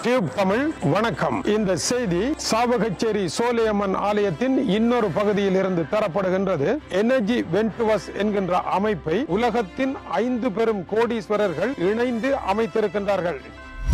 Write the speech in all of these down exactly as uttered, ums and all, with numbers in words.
Tube Tamil வணக்கம். இந்த செய்தி சாவகச்சேரி சோலையம்மன் ஆலயத்தின் இன்னொரு பகுதியில் இருந்து தரப்படுகின்றது. எனர்ஜி வென்டுவஸ் என்கின்ற அமைப்பை உலகத்தின் ஐந்து பெரும் கோடீஸ்வரர்கள் இணைந்து அமைத்திருக்கின்றார்கள்.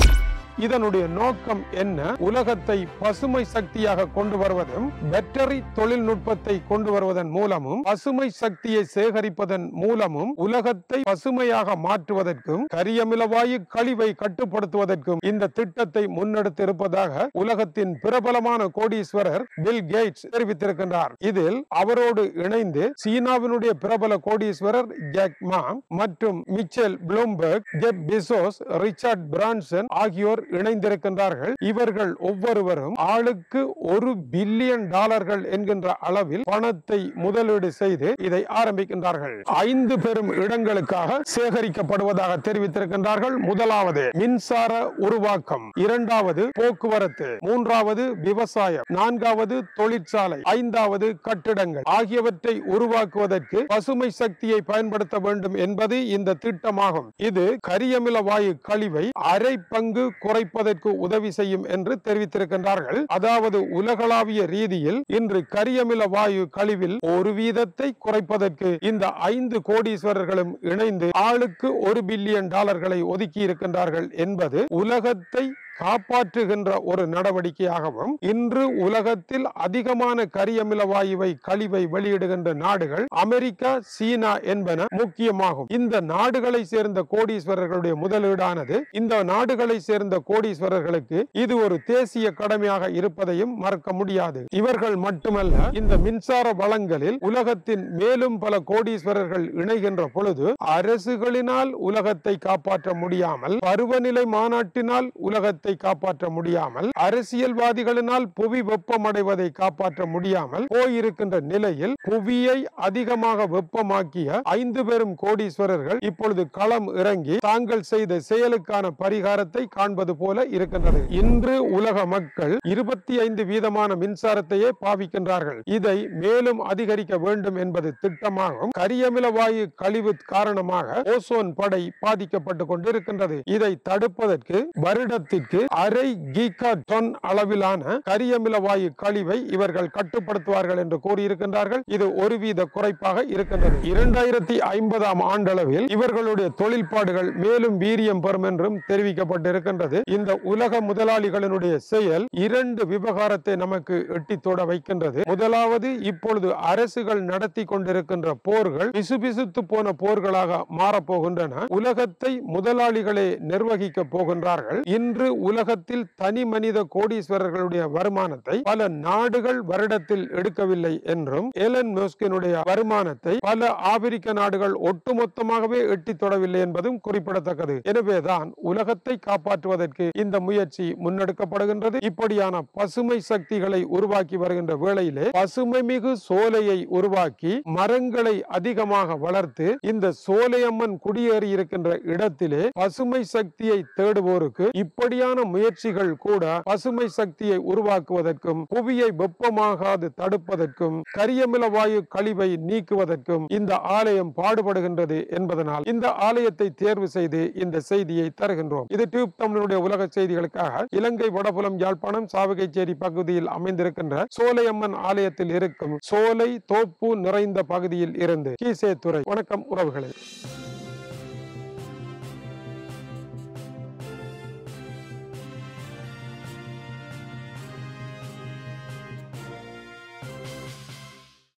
இதனுடைய நோக்கம் என்ன? உலகத்தை பசுமை சக்தியாக கொண்டு வருவதும் பேட்டரி தொழில்நுட்பத்தை கொண்டு வருவதன் மூலமும் பசுமை சக்தியை சேகரிப்பதன் மூலமும் உலகத்தை பசுமையாக மாற்றுவதற்கும் கரியமிலவாயு கழிவை கட்டுப்படுத்துவதற்கும் இந்த திட்டத்தை முன்னெடுத்து இருப்பதாக உலகத்தின் பிரபலமான கோடீஸ்வரர் பில் கேட்ஸ் தெரிவித்திருக்கின்றார். இதில் அவரோடு இணைந்து சீனாவினுடைய பிரபல கோடீஸ்வரர் ஜாக் மா மற்றும் Michael Bloomberg, Jeff Bezos, Richard Branson ஆகியோர் இணைந்திருக்கின்றார்கள். இவர்கள் ஒவ்வொருவரும் ஆளுக்கு ஒரு பில்லியன் டாலர்கள் என்கின்ற அளவில் பணத்தை முதலீடு செய்து இதை ஆரம்பிக்கின்றார்கள். ஐந்து பெரும் இடங்களுக்காக சேகரிக்கப்படுவதாக தெரிவித்திருக்கின்றார்கள். முதலாவது மின்சார உருவாக்கம், இரண்டாவது போக்குவரத்து, மூன்றாவது விவசாயம், நான்காவது தொழிற்சாலை, ஐந்தாவது கட்டிடங்கள் ஆகியவற்றை உருவாக்குவதற்கு பசுமை சக்தியை பயன்படுத்த வேண்டும் என்பது இந்த திட்டமாகும். இது கரியமில வாயு கழிவை அரை பங்கு குறைப்பதற்கு உதவி செய்யும் என்று தெரிவித்திருக்கின்றார்கள். அதாவது உலகளாவிய ரீதியில் இன்று கரியமில வாயு கழிவில் ஒரு வீதத்தை குறைப்பதற்கு இந்த ஐந்து கோடீஸ்வரர்களும் இணைந்து ஆளுக்கு ஒரு பில்லியன் டாலர்களை ஒதுக்கி இருக்கின்றார்கள் என்பது உலகத்தை காப்பாற்றுகின்ற ஒரு நடவடிக்கையாகவும், இன்று உலகத்தில் அதிகமான கரியமில வாயுவை கழிவை வெளியிடுகின்ற நாடுகள் அமெரிக்கா, சீனா என்பன முக்கியமாகும். இந்த நாடுகளை சேர்ந்த கோடீஸ்வரர்களுடைய முதலீடானது இந்த நாடுகளை சேர்ந்த கோடீஸ்வரர்களுக்கு இது ஒரு தேசிய கடமையாக இருப்பதையும் மறக்க முடியாது. இவர்கள் மட்டுமல்ல, இந்த மின்சார வளங்களில் உலகத்தின் மேலும் பல கோடீஸ்வரர்கள் இணைகின்ற பொழுது அரசுகளினால் உலகத்தை காப்பாற்ற முடியாமல், பருவநிலை மாநாட்டினால் உலகத்தை காப்பாற்ற முடியாமல், அரசியல்வாதிகளினால் புவி வெப்பமடைவதை காப்பாற்ற முடியாமல் போயிருக்கின்ற நிலையில் புவியை அதிகமாக வெப்பமாக்கிய ஐந்து பெரும் கோடீஸ்வரர்கள் இப்பொழுது களம் இறங்கி தாங்கள் செய்த செயலுக்கான பரிகாரத்தை காண்பது போல இருக்கின்றது. இன்று உலக மக்கள் இருபத்தி ஐந்து வீதமான மின்சாரத்தையே பாவிக்கின்றார்கள். இதை மேலும் அதிகரிக்க வேண்டும் என்பது திட்டமாகும். கரியமில வாயு கழிவு காரணமாக ஓசோன் படை பாதிக்கப்பட்டுக் கொண்டிருக்கின்றது. இதை தடுப்பதற்கு வருடத்திற்கு அரை கீகா டன் அளவிலான கரியமில வாயு கழிவை இவர்கள் கட்டுப்படுத்துவார்கள் என்று கூறியிருக்கின்றார்கள். இது ஒரு வீத குறைப்பாக இருக்கின்றது. இரண்டாயிரத்தி ஐம்பதாம் ஆண்டளவில் இவர்களுடைய தொழில்பாடுகள் மேலும் வீரியம் பெறும் என்றும் தெரிவிக்கப்பட்டிருக்கின்றது. இந்த உலக முதலாளிகளினுடைய செயல் இரண்டு விவகாரத்தை நமக்கு எட்டி தொட வைக்கின்றது. முதலாவது, இப்பொழுது அரசுகள் நடத்தி கொண்டிருக்கின்ற போர்கள் பிசுபிசுத்து போன போர்களாக மாறப்போகின்றன. உலகத்தை முதலாளிகளே நிர்வகிக்க போகின்றார்கள். இன்று உலகத்தில் தனி மனித கோடீஸ்வரர்களுடைய வருமானத்தை பல நாடுகள் வருடத்தில் எடுக்கவில்லை என்றும், எலன் மஸ்கினுடைய வருமானத்தை பல ஆப்பிரிக்க நாடுகள் ஒட்டுமொத்தமாகவே எட்டி தொடவில்லை என்பதும் குறிப்பிடத்தக்கது. எனவேதான் உலகத்தை காப்பாற்றுவதற்கு இந்த முயற்சி முன்னெடுக்கப்படுகின்றது. இப்படியான பசுமை சக்திகளை உருவாக்கி வருகின்ற வேளையிலே பசுமை மிகு சோலையை உருவாக்கி மரங்களை அதிகமாக வளர்த்து இந்த சோலையம்மன் குடியேறி இருக்கின்ற இடத்திலே பசுமை சக்தியை தேடுவோருக்கு இப்படியான முயற்சிகள் கூட பசுமை சக்தியை உருவாக்குவதற்கும், புவியை வெப்பமாகாது தடுப்பதற்கும், கரியமில வாயு கழிவை நீக்குவதற்கும் இந்த ஆலயம் பாடுபடுகின்றது என்பதனால் இந்த ஆலயத்தை தேர்வு செய்து இந்த செய்தியை தருகின்றோம். இது டியூப் தமிழுடைய உலக செய்திகளுக்காக இலங்கை வடபுலம் யாழ்ப்பாணம் சாவகச்சேரி பகுதியில் அமைந்திருக்கின்ற சோலையம்மன் ஆலயத்தில் இருக்கும் சோலை தோப்பு நிறைந்த பகுதியில் இருந்து கீசே துறை. வணக்கம் உறவுகளே.